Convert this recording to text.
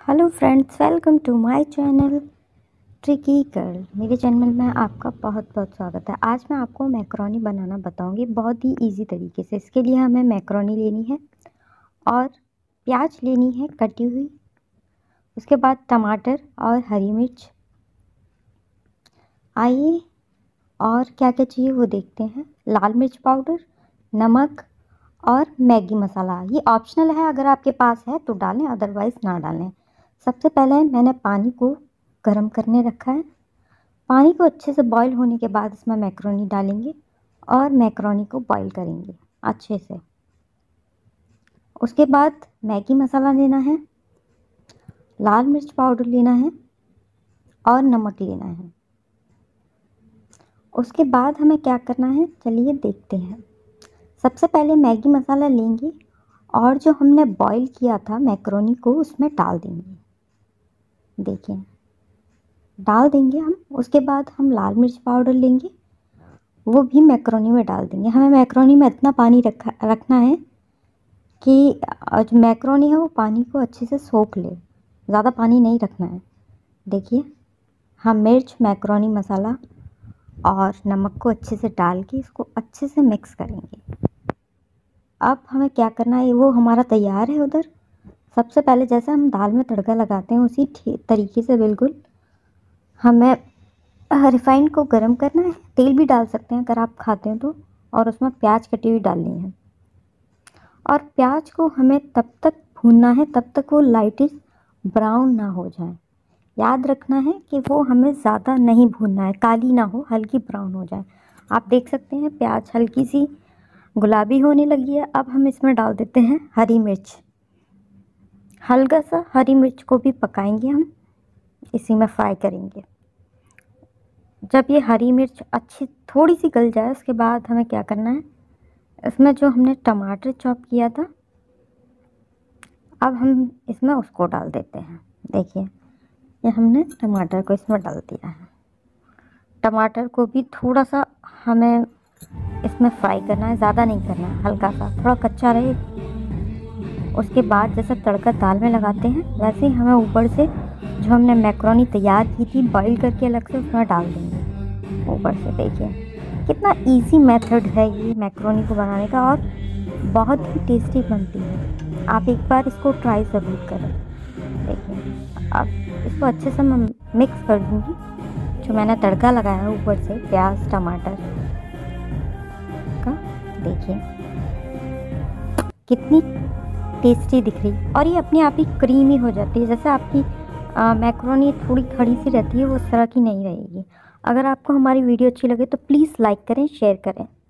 Hello friends, welcome to my channel tricky girl. मेरे चैनल में आपका बहुत बहुत स्वागत है। आज मैं आपको मैक्रोनी बनाना बताऊंगी बहुत ही इजी तरीके से। इसके लिए हमें मैक्रोनी लेनी है और प्याज लेनी है कटी हुई, उसके बाद टमाटर और हरी मिर्च। आइए और क्या क्या चाहिए वो देखते हैं। लाल मिर्च पाउडर, नमक और मैगी मसाला। ये ऑप्शनल है, अगर आपके पास है तो डालें, अदरवाइज़ ना डालें। सबसे पहले मैंने पानी को गर्म करने रखा है। पानी को अच्छे से बॉईल होने के बाद इसमें मैक्रोनी डालेंगे और मैक्रोनी को बॉईल करेंगे अच्छे से। उसके बाद मैगी मसाला लेना है, लाल मिर्च पाउडर लेना है और नमक लेना है। उसके बाद हमें क्या करना है, चलिए देखते हैं। सबसे पहले मैगी मसाला लेंगे और जो हमने बॉईल किया था मैक्रोनी को उसमें डाल देंगे। देखिए, डाल देंगे हम। उसके बाद हम लाल मिर्च पाउडर लेंगे, वो भी मैक्रोनी में डाल देंगे। हमें मैक्रोनी में इतना पानी रखना है कि जो मैक्रोनी है वो पानी को अच्छे से सोख ले, ज़्यादा पानी नहीं रखना है। देखिए, हम मिर्च, मैक्रोनी मसाला और नमक को अच्छे से डाल के इसको अच्छे से मिक्स करेंगे। अब हमें क्या करना है, वो हमारा तैयार है उधर। सबसे पहले जैसे हम दाल में तड़का लगाते हैं उसी तरीके से बिल्कुल हमें रिफाइंड को गरम करना है। तेल भी डाल सकते हैं अगर आप खाते हैं तो। और उसमें प्याज कटी हुई डालनी है और प्याज को हमें तब तक भूनना है तब तक वो लाइटिश ब्राउन ना हो जाए। याद रखना है कि वो हमें ज़्यादा नहीं भूनना है, काली ना हो, हल्की ब्राउन हो जाए। आप देख सकते हैं प्याज हल्की सी गुलाबी होने लगी है। अब हम इसमें डाल देते हैं हरी मिर्च। हल्का सा हरी मिर्च को भी पकाएंगे, हम इसी में फ्राई करेंगे। जब ये हरी मिर्च अच्छी थोड़ी सी गल जाए उसके बाद हमें क्या करना है, इसमें जो हमने टमाटर चॉप किया था अब हम इसमें उसको डाल देते हैं। देखिए, ये हमने टमाटर को इसमें डाल दिया है। टमाटर को भी थोड़ा सा हमें इसमें फ्राई करना है, ज़्यादा नहीं करना है, हल्का सा, थोड़ा कच्चा रहे। उसके बाद जैसे तड़का दाल में लगाते हैं वैसे ही हमें ऊपर से जो हमने मैक्रोनी तैयार की थी बॉईल करके अलग से उसमें डाल देंगे ऊपर से। देखिए कितना इजी मेथड है ये मैक्रोनी को बनाने का और बहुत ही टेस्टी बनती है। आप एक बार इसको ट्राई ज़रूर करें। देखिए, अब इसको अच्छे से मैं मिक्स कर दूँगी। जो मैंने तड़का लगाया है ऊपर से प्याज टमाटर का, देखिए कितनी टेस्टी दिख रही और ये अपने आप ही क्रीमी हो जाती है। जैसे आपकी मैक्रोनी थोड़ी खड़ी सी रहती है वो उस तरह की नहीं रहेगी। अगर आपको हमारी वीडियो अच्छी लगे तो प्लीज़ लाइक करें, शेयर करें।